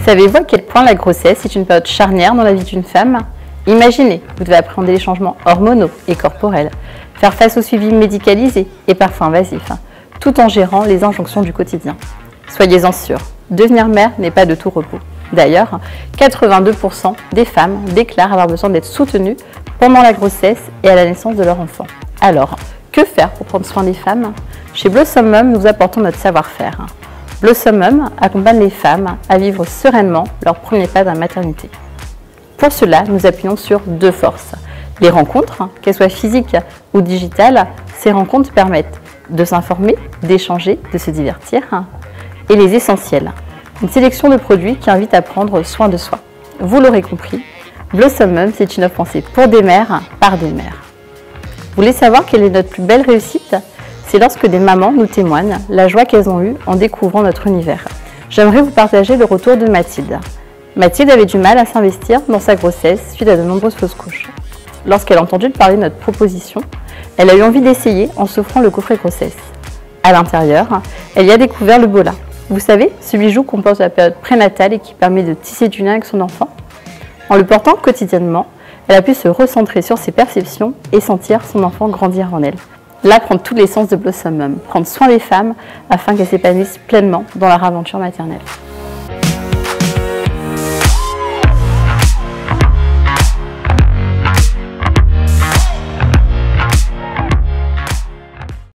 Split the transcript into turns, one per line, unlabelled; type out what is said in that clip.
Savez-vous à quel point la grossesse est une période charnière dans la vie d'une femme? Imaginez, vous devez appréhender les changements hormonaux et corporels, faire face au suivi médicalisé et parfois invasif, tout en gérant les injonctions du quotidien. Soyez-en sûrs, devenir mère n'est pas de tout repos. D'ailleurs, 82% des femmes déclarent avoir besoin d'être soutenues pendant la grossesse et à la naissance de leur enfant. Alors, que faire pour prendre soin des femmes? Chez Blossom Mum, nous apportons notre savoir-faire. Blossom Mum accompagne les femmes à vivre sereinement leur premier pas dans la maternité. Pour cela, nous appuyons sur deux forces. Les rencontres, qu'elles soient physiques ou digitales, ces rencontres permettent de s'informer, d'échanger, de se divertir. Et les essentiels, une sélection de produits qui invite à prendre soin de soi. Vous l'aurez compris, Blossom Mum, c'est une offre pensée pour des mères, par des mères. Vous voulez savoir quelle est notre plus belle réussite? C'est lorsque des mamans nous témoignent la joie qu'elles ont eue en découvrant notre univers. J'aimerais vous partager le retour de Mathilde. Mathilde avait du mal à s'investir dans sa grossesse suite à de nombreuses fausses couches. Lorsqu'elle a entendu parler de notre proposition, elle a eu envie d'essayer en s'offrant le coffret grossesse. À l'intérieur, elle y a découvert le Bola. Vous savez, ce bijou comporte la période prénatale et qui permet de tisser du lien avec son enfant. En le portant quotidiennement, elle a pu se recentrer sur ses perceptions et sentir son enfant grandir en elle. Là prend tout l'essence de Blossom Mum, prendre soin des femmes afin qu'elles s'épanouissent pleinement dans leur aventure maternelle.